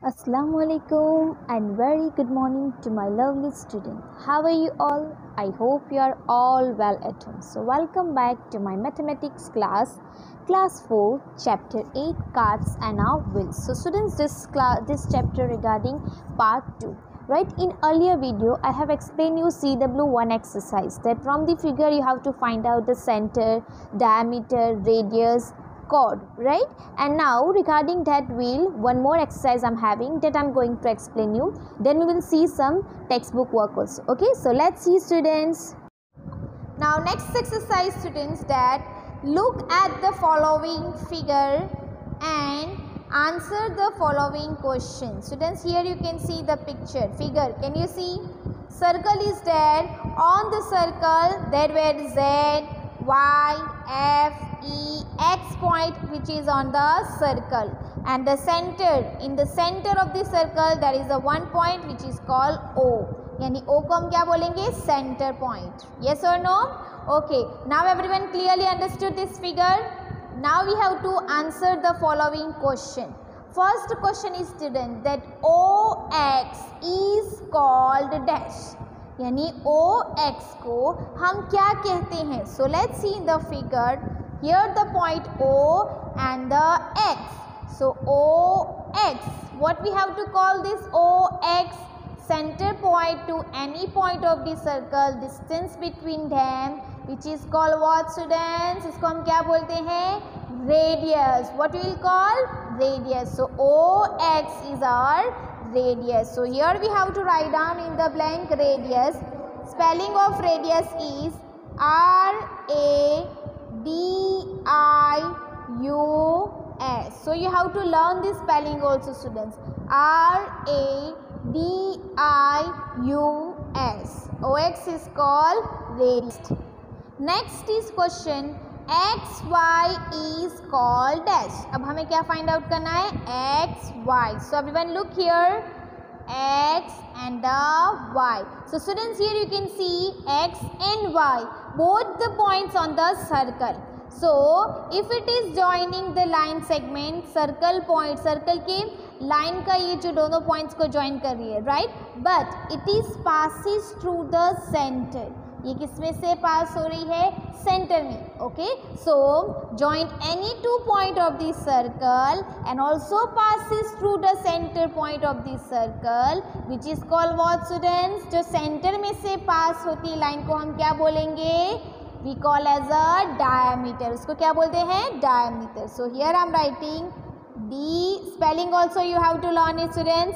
Assalamualaikum and very good morning to my lovely student. How are you all? I hope you are all well at home. So welcome back to my mathematics class 4, chapter 8, cards and our wheels. So students, this chapter regarding part 2. Right, in earlier video I have explained you CW1 exercise, that from the figure you have to find out the center, diameter, radius, chord, right? And now regarding that wheel, one more exercise I'm having that I'm going to explain you, then we will see some textbook work also. Okay, so let's see students. Now next exercise students, that look at the following figure and answer the following question. Students, here you can see the picture figure. Can you see? Circle is there. On the circle there were Z, Y, F, E, X point which is on the circle, and the center, in the center of the circle there is a one point which is called O. यानी O को हम क्या बोलेंगे? Center point. Yes or no? Okay. Now everyone clearly understood this figure. Now we have to answer the following question. First question is student, that OX is called dash. यानी OX को हम क्या कहते हैं? So let's see in the figure. Here the point O and the X. So OX. What we have to call this OX? Center point to any point of the circle, distance between them, which is called what students? इसको हम क्या बोलते हैं? Radius. What we will call? Radius. So OX is our radius. So here we have to write down in the blank radius. Spelling of radius is RADIUS. So you have to learn this spelling also students. RADIUS. OX is called radius. Next is question, XY is called dash. अब हमें क्या find out करना है? XY. So everyone look here, X and the Y. So students, here you can see X and Y, both the points on the circle. So if it is joining the line segment, circle point, circle के line का ये जो दोनों points को join कर रही है, right, but it is passes through the centre. ये किसमें से पास हो रही है? सेंटर में. Okay, so join any two point of the circle and also passes through the centre point of the circle, which is called what students? जो centre में से पास होती है लाइन को हम क्या बोलेंगे? We call as a diameter. उसको क्या बोलते हैं? Diameter. So here I am writing D. Spelling also you have to learn it students.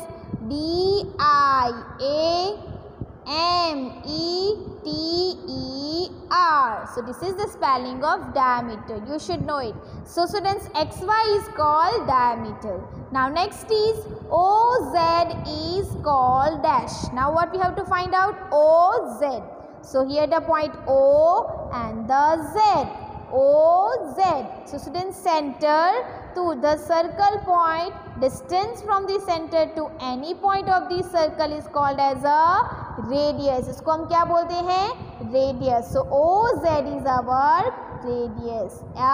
DIAMETER. So this is the spelling of diameter. You should know it. So students, XY is called diameter. Now next is OZ is called dash. Now what we have to find out? OZ. So here the point O and the Z. OZ. So students, center to the circle point, distance from the center to any point of the circle is called as a radius. इसको हम क्या बोलते हैं? Radius. So OZ is our radius.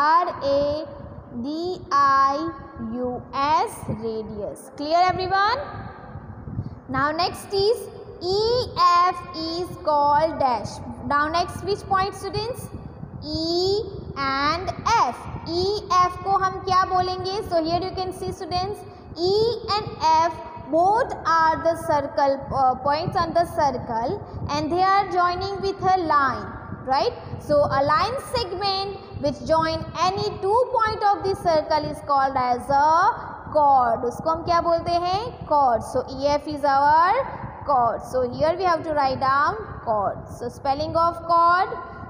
RADIUS, radius. Clear everyone? Now next is EF is called dash. Now next which point students? E and F. E, F को हम क्या बोलेंगे? So here you can see students, E and F both are the circle points on the circle and they are joining with a line, right? So a line segment which join any two point of the circle is called as a chord. उसको हम क्या बोलते हैं? Chord. So EF is our chord. So here we have to write down chord. So spelling of chord,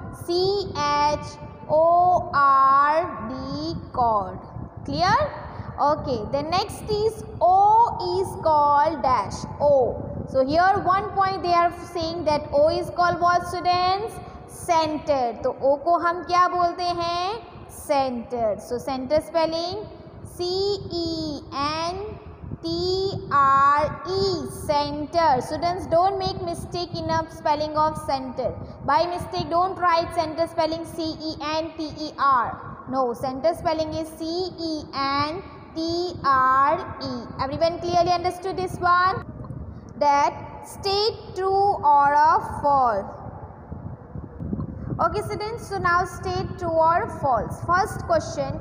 CHORD, chord. Clear? Okay, the next is O is called dash. O. So here one point they are saying that O is called what students? Center. तो O को हम क्या बोलते हैं? Center. So center spelling CENTRE, center. Students, don't make mistake in a spelling of center. By mistake, don't write center spelling CENTER. No, center spelling is CENTER. TRE. Everyone clearly understood this one? That state true or false. Okay students, so now state true or false. First question,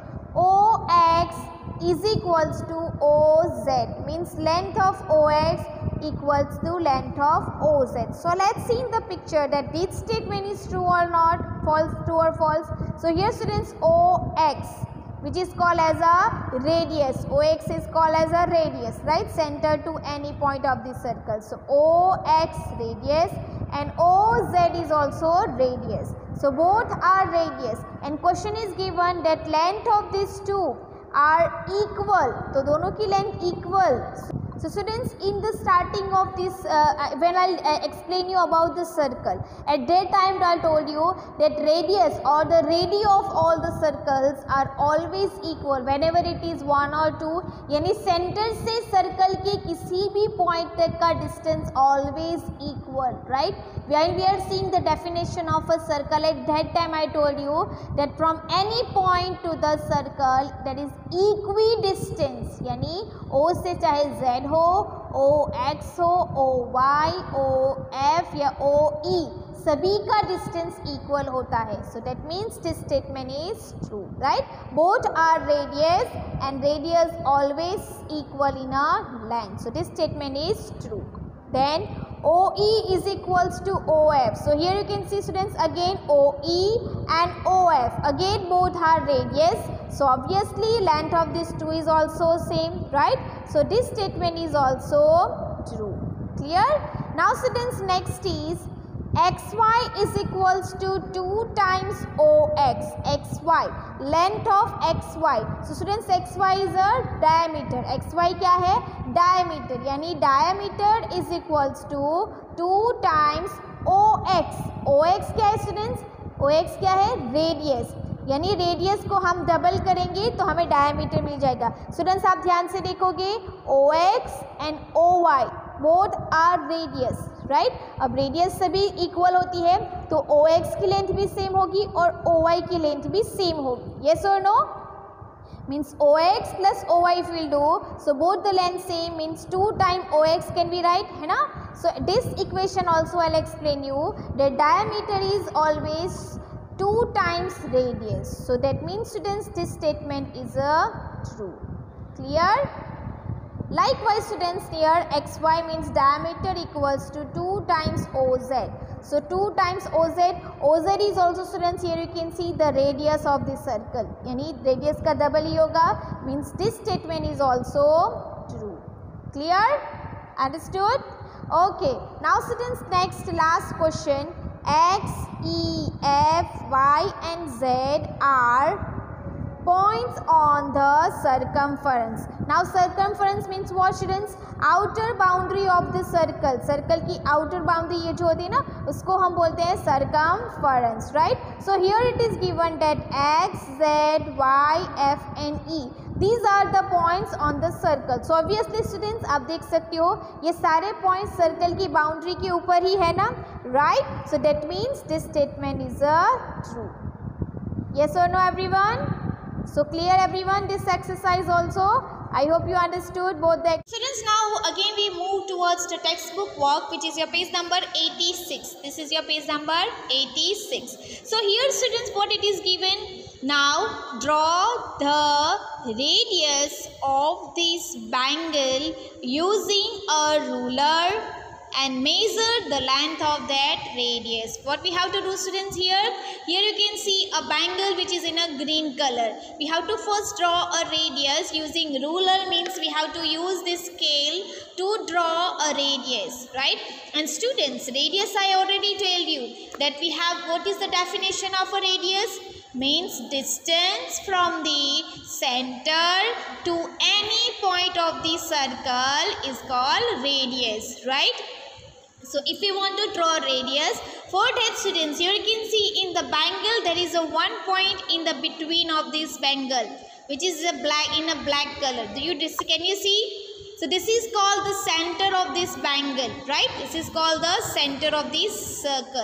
OX is equals to OZ, means length of OX equals to length of OZ. So let's see in the picture that this statement is true or not, false, true or false. So here students, OX, which is called as a radius, OX is called as a radius, right, center to any point of the circle. So OX radius and OZ is also radius. So both are radius and question is given that length of these two are equal. तो दोनों की length equal. So students, in the starting of this, when I'll explain you about the circle, at that time I told you that radius or the radii of all the circles are always equal whenever it is 1 or 2, यानी center से circle के किसी भी point तक का distance always equal, right? When we are seeing the definition of a circle, at that time I told you that from any point to the circle that is equidistant, यानी O से चाहे Z हो, OX हो, OY, OF या OE, सभी का distance equal होता है. So that means this statement is true, right. Both are radius and radius always equal in a length. So this statement is true. Then OE is equals to OF. So here you can see students, again OE and OF, again both are radius. So obviously length of these two is also same, right? So this statement is also true. Clear? Now students, next is XY is equals to 2 times OX. XY, length of XY. So students, XY is a diameter. XY क्या है? Diameter. यानी diameter is equals to 2 times OX. OX क्या है students? OX क्या है? Radius. यानी radius को हम डबल करेंगे तो हमें डायमीटर मिल जाएगा. स्टूडेंट्स आप ध्यान से देखोगे, OX and OY both are radius, right. अब रेडियस सभी इक्वल होती है तो OX की लेंथ भी सेम होगी और OY की लेंथ भी सेम होगी. येस और no? means OX plus OY if we'll do, so both the length same means 2 times OX can be right, है ना. So this equation also I'll explain you, the diameter is always 2 times radius. So that means students, this statement is a true. Clear? Likewise students, here XY means diameter equals to 2 times OZ. So 2 times OZ. OZ is also students, here you can see the radius of the circle. यानी radius का double ही होगा, means this statement is also true. Clear? Understood? Okay. Now students, next last question. X, E, F, Y and Z are points on the circumference. Now circumference means what students? Outer boundary of the circle. Circle की outer boundary ये जो होती है ना, उसको हम बोलते हैं circumference, right? So here it is given that X, Z, Y, F and E. These are the points on the circle. So obviously students, आप देख सकते हो ये सारे points circle की boundary के ऊपर ही है ना, right? So that means this statement is a true. Yes or no everyone? So clear everyone this exercise also? I hope you understood both the students. Now again we move towards the textbook work, which is your page number 86. This is your page number 86. So here students, what it is given? Now draw the radius of this bangle using a ruler and measure the length of that radius. What we have to do students here? Here you can see a bangle which is in a green color. We have to first draw a radius using ruler, means we have to use this scale to draw a radius, right? And students, radius I already told you that we have, what is the definition of a radius? Means distance from the center to any point of the circle is called radius, right? So if we want to draw radius, for that students, here you can see in the bangle there is a one point in the between of this bangle, which is a black, in a black color. Can you see? So this is called the center of this bangle, right? This is called the center of this circle.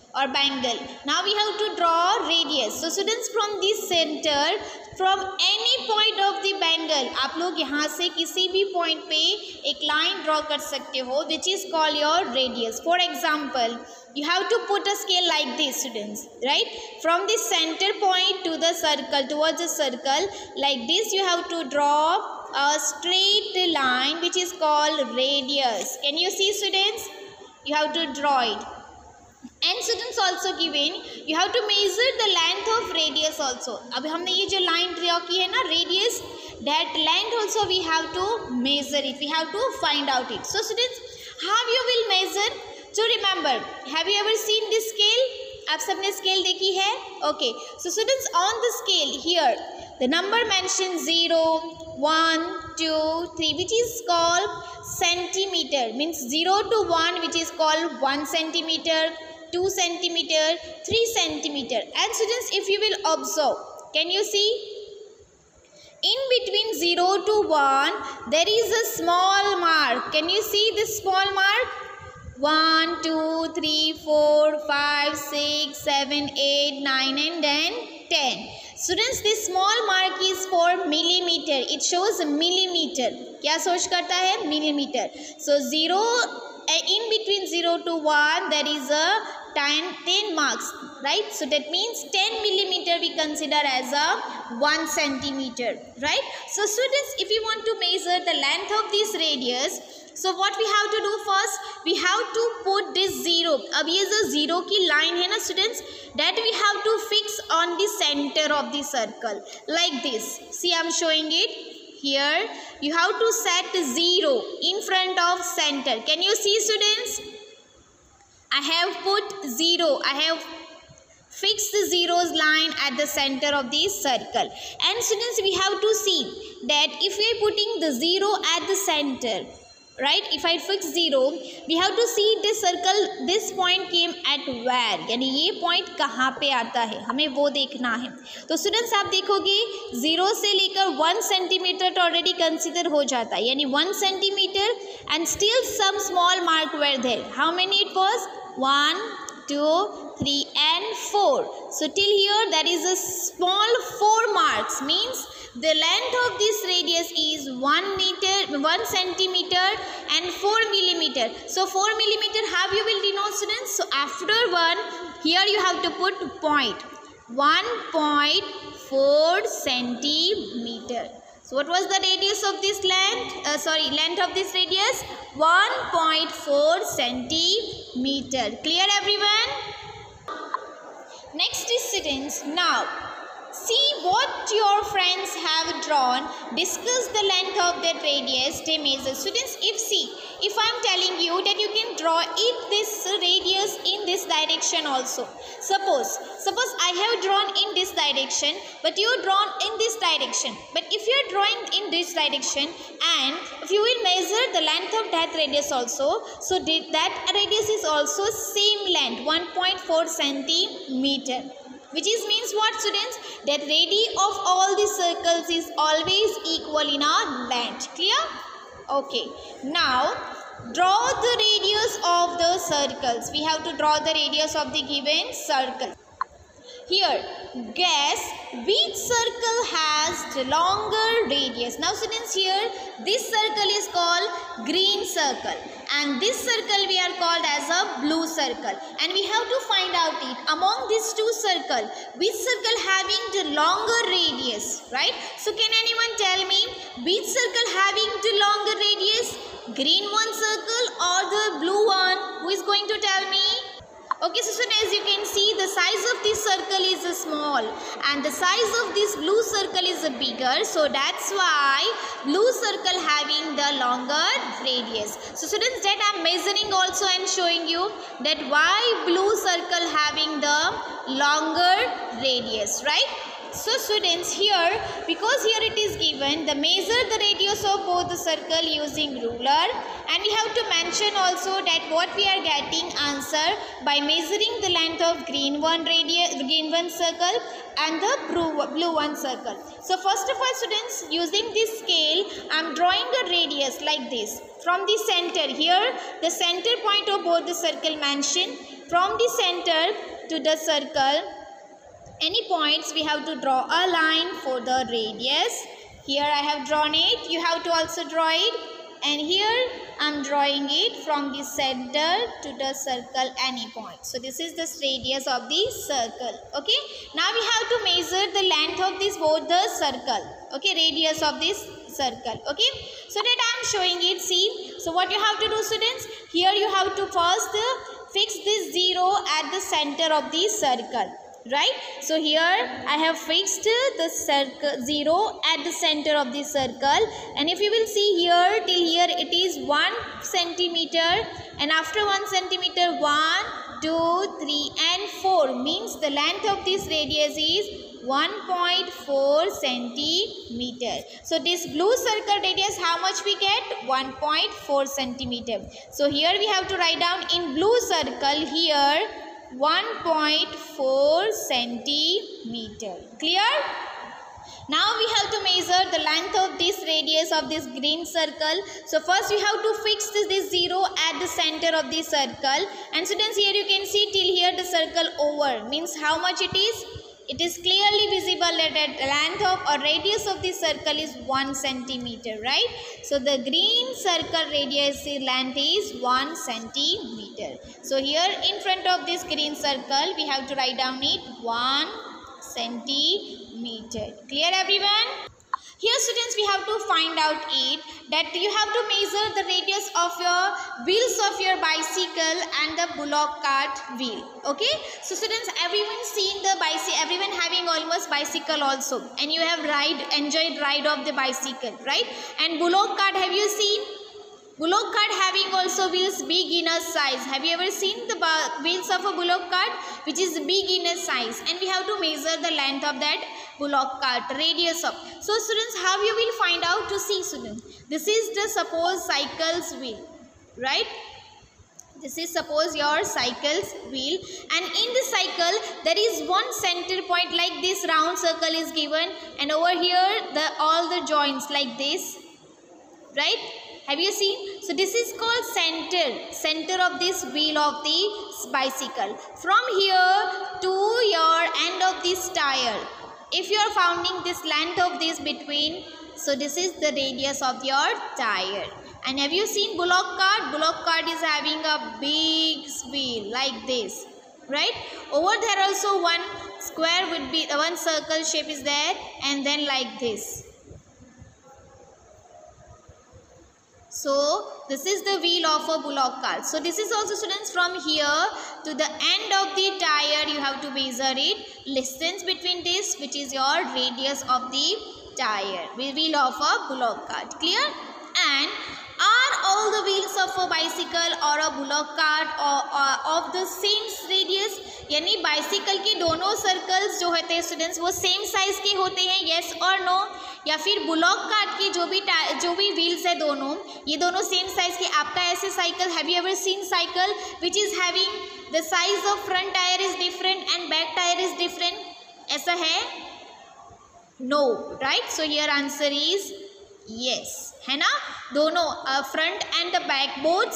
or bangle. Now we have to draw radius. So students, from this center, from any point of the bangle, आप लोग यहाँ से किसी भी point पे एक line draw कर सकते हो, which is called your radius. For example, you have to put a scale like this, students, right? From the center point to the circle, towards the circle, like this, you have to draw a straight line, which is called radius. Can you see, students? You have to draw it. And students, also given, you have to measure the length of radius also. अब हमने ये जो line draw की है ना, radius, that length also we have to measure it. We have to find out it. So students, how you will measure? So remember, have you ever seen this scale? आप सबने scale देखी है? Okay. So students, on the scale here, the number mentioned 0, 1, 2, 3, which is called centimeter. Means 0 to 1, which is called 1 centimeter. 2 centimeter, 3 centimeter. And students, if you will observe, can you see? In between 0 to 1, there is a small mark. Can you see this small mark? 1, 2, 3, 4, 5, 6, 7, 8, 9 and then 10. Students, this small mark is for millimeter. It shows millimeter. क्या सोच करता है? Millimeter. So 0, in between 0 to 1, there is a 10 marks, right? So that means 10 millimeter we consider as a 1 centimeter, right? So students, if you want to measure the length of this radius, so what we have to do first, we have to put this 0. अब ये जो 0 की line है ना students, that we have to fix on the center of the circle, like this. See, I am showing it. Here, you have to set 0 in front of center. Can you see, students? I have put 0. I have fixed the zeros line at the center of the circle. And students, we have to see that if we are putting the 0 at the center, right? If I fix 0, we have to see this circle, this point came at where, यानी ये point कहाँ पे आता है, हमें वो देखना है. तो students, आप देखोगे 0 से लेकर 1 centimeter तो already consider हो जाता है, यानी 1 centimeter and still some small mark were there. How many it was? 1, 2, 3 and 4. So till here there is a small 4 marks, means the length of this radius is 1 centimeter and 4 millimeter. So 4 millimeter, how you will denote, students? So after 1, here you have to put point. 1.4 centimeter. So what was the radius of this length? Length of this radius? 1.4 centimeter. Clear, everyone? Next is students. Now, see what your friends have drawn. Discuss the length of that radius. They measure. Students, if I am telling you that you can draw this radius in this direction also. Suppose I have drawn in this direction, but you drawn in this direction. But if you are drawing in this direction and if you will measure the length of that radius also, so that radius is also same length, 1.4 centimeter. Which means what, students? That radius of all the circles is always equal in our length. Clear? Okay. Now, draw the radius of the circles. We have to draw the radius of the given circle. Here, guess which circle has the longer radius. Now students, here this circle is called green circle and this circle we are called as a blue circle, and we have to find out it among these two circles which circle having the longer radius, right? So can anyone tell me which circle having the longer radius? Green one circle or the blue one? Who is going to tell me? Okay, so as you can see, the size of this circle is small and the size of this blue circle is bigger. So that's why blue circle having the longer radius. So students, that I am measuring also and showing you that why blue circle having the longer radius, right? So students, here, because here it is given, the measure the radius of both the circle using ruler, and we have to mention also that what we are getting answer by measuring the length of green one circle and the blue one circle. So first of all, students, using this scale, I am drawing a radius like this. From the center, here the center point of both the circle mentioned. from the center to the circle, any points we have to draw a line for the radius. Here I have drawn it, you have to also draw it, and here I am drawing it from the center to the circle any point. So this is the radius of the circle. Okay, now we have to measure the length of this both the circle. Okay, radius of this circle. Okay, so that I am showing it. See, so what you have to do, students, here you have to first fix this 0 at the center of the circle. Right, so here I have fixed the circle 0 at the center of the circle, and if you will see here till here it is 1 centimeter, and after 1 centimeter 1, 2, 3 and 4 means the length of this radius is 1.4 centimeter. So this blue circle radius, how much we get? 1.4 centimeter. So here we have to write down in blue circle here 1.4 centimeter. Clear? Now we have to measure the length of this radius of this green circle. So first we have to fix this 0 at the center of the circle, and students here you can see till here the circle over means how much it is? It is clearly visible that the length of or radius of the circle is 1 centimeter, right? So the green circle radius length is 1 centimeter. So here in front of this green circle we have to write down it 1 centimeter. Clear everyone? Here students we have to find out it that you have to measure the radius of your wheels of your bicycle and the bullock cart wheel. Okay, so students, everyone seen the bicycle, everyone having almost bicycle also, and you have enjoyed ride of the bicycle, right? And bullock cart, have you seen? Bullock cart having also wheels big in a size. Have you ever seen the wheels of a bullock cart which is big in a size, and we have to measure the length of that bullock cart, radius of. So students, how you will find out? To see, students, this is the suppose cycle's wheel, right? This is suppose your cycle's wheel, and in the cycle there is one center point like this round circle is given, and over here all the joints like this, right? Have you seen? So this is called center of this wheel of the bicycle. From here to your end of this tire, if you are finding this length of this between, so this is the radius of your tire. And have you seen bullock cart? Bullock cart is having a big wheel like this, right? Over there also one square would be, one circle shape is there, and then like this. So this is the wheel of a bullock cart. So this is also, students, from here to the end of the tire you have to measure it, distance between this, which is your radius of the tire, wheel of a bullock cart. Clear? And are all the wheels of a bicycle or a bullock cart or of the same radius? यानी bicycle के दोनों circles जो होते हैं students वो same size के होते हैं, येस और नो? या फिर बुलॉक कार्ट की जो भी व्हील्स है दोनों, ये दोनों सेम साइज के? आपका ऐसे cycle, have you ever seen cycle which is having the size of front tyre is different and back tyre is different? ऐसा है? No, right? So here answer is yes, है ना? दोनों front and the back, both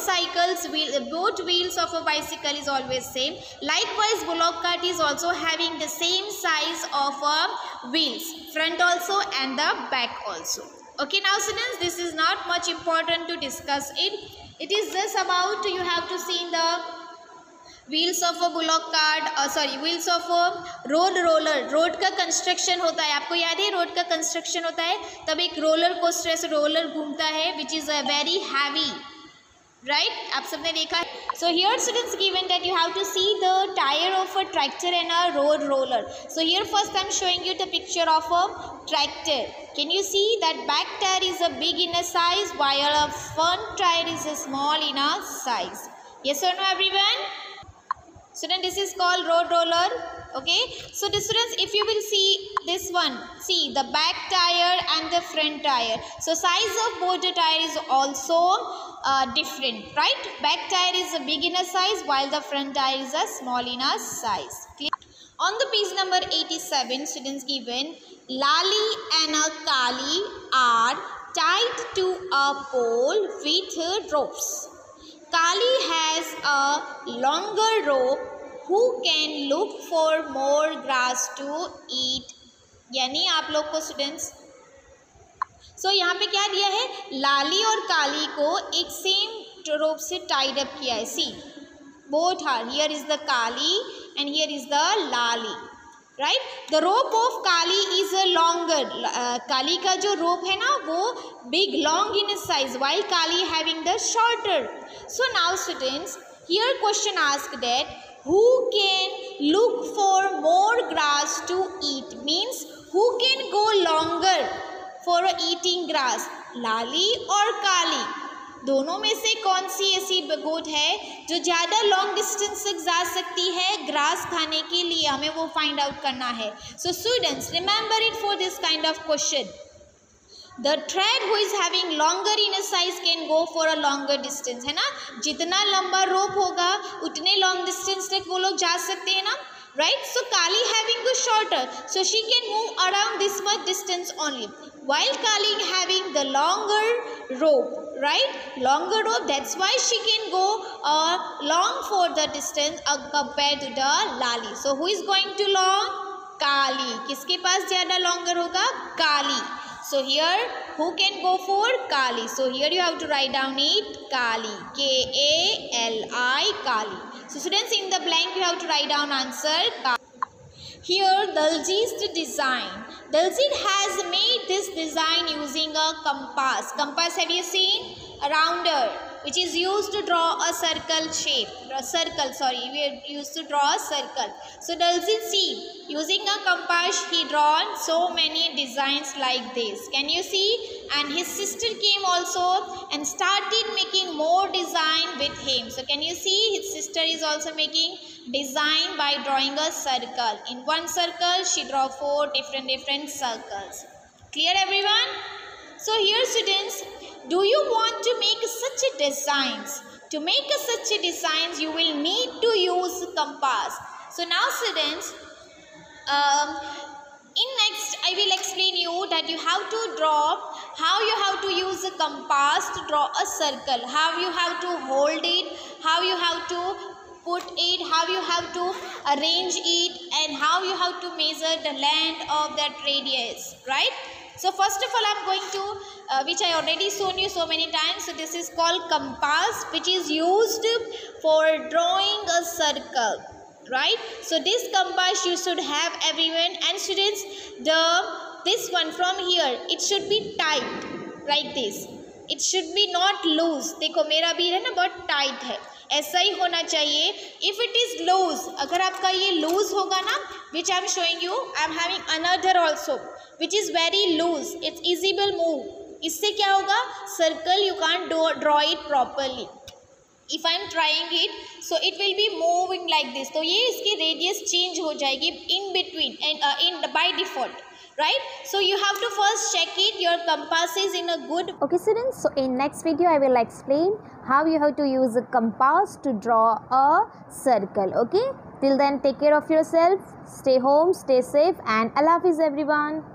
wheels of a bicycle is always same. Likewise, bullock cart is also having the same size of wheels, front also and the back also. Okay, now students, this is not much important to discuss it. It is just about you have to see the wheels of a bullock cart, wheels of a road roller. Road का construction होता है, आपको याद है road का construction होता है तब एक रोलर कोस्टर ऐसे रोलर घूमता है which is very heavy, right? आप सबने देखा है. So here students given that you have to see the tire of a tractor and a road roller. So here first I am showing you the picture of a tractor. Can you see that back tire is a big in a size while a front tire is a small in a size? Yes or no everyone? Student, this is called road roller. Okay, so the students, if you will see this one, see the back tire and the front tire, so size of both the tire is also different, right? Back tire is a big in a size while the front tire is a small in a size. Clear? On the page number 87, students given Lali and a Kali are tied to a pole with ropes. Kali has a longer rope. Who can look for more grass to eat? यानी आप लोग को students यहाँ पे क्या दिया है, लाली और काली को एक सेम रोप से टाइड अप किया है. See both are, here is the Kali and here is the Lali, right. The rope of Kali is a longer. Kali का जो रोप है ना वो big long in size, while Kali having the shorter. So now students here question asked that who can look for more grass to eat, means who can go longer for eating grass, Lali और काली. दोनों में से कौन सी ऐसी गोट है जो ज़्यादा long distance तक जा सकती है ग्रास खाने के लिए, हमें वो फाइंड आउट करना है. So students remember it for this kind of question. The thread who is having longer in a size can go for a longer distance, है ना. जितना लंबा रोप होगा उतने लॉन्ग डिस्टेंस तक वो लोग जा सकते हैं ना, right. So Kali having the shorter, so she can move around this much distance only, while Kali having the longer rope, right, longer rope, that's why she can go long for the distance compared to the Lali. So who is going to long? Kali. किसके पास ज़्यादा longer होगा? Kali. So here who can go for? Kali. So here you have to write down it Kali, K-A-L-I, Kali. So students in the blank you have to write down answer Kali. Here Daljit's design. Daljit has made this design using a compass. Compass, have you seen? A rounder which is used to draw a circle shape. We used to draw a circle. So Daljit, see, using a compass he drawn so many designs like this. Can you see? And his sister came also and started making more design with him. So can you see his sister is also making design by drawing a circle. In one circle she draw 4 different circles. Clear everyone? So here students, do you want to make such a designs? To make such a designs you will need to use compass. So now students, in next I will explain you that you have to draw, how you have to use a compass to draw a circle, how you have to hold it, how you have to put it, how you have to arrange it, and how you have to measure the length of that radius, right. So first of all I am going to which I already shown you so many times. So this is called compass, which is used for drawing a circle, right. So this compass you should have everyone. And students, this one from here it should be tight like this. It should be not loose. देखो मेरा भी है ना बहुत tight है, ऐसा ही होना चाहिए. If it is loose, अगर आपका ये loose होगा ना, which I am showing you, I am having another also which is very loose, it's easily move. इससे क्या होगा, circle you can't draw it properly. If I am trying it, so it will be moving like this. तो ये इसकी radius change हो जाएगी in between and by default, right. So you have to first check it, your compass is in a good. Okay students, so in next video I will explain how you have to use a compass to draw a circle. Okay, till then take care of yourself, stay home, stay safe, and Allah Hafiz everyone.